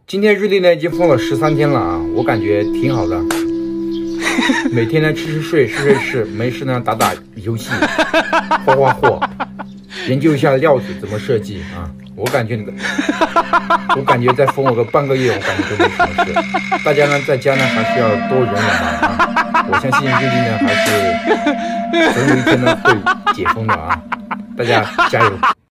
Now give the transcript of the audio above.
今天日历呢已经封了13天了啊，我感觉挺好的。每天呢吃睡，睡，没事呢打游戏，画货，研究一下料子怎么设计啊。我感觉再封我个半个月，我感觉都没什么事。大家呢在家呢还是要多忍忍啊。我相信日历呢还是总有一天呢会解封的啊，大家加油！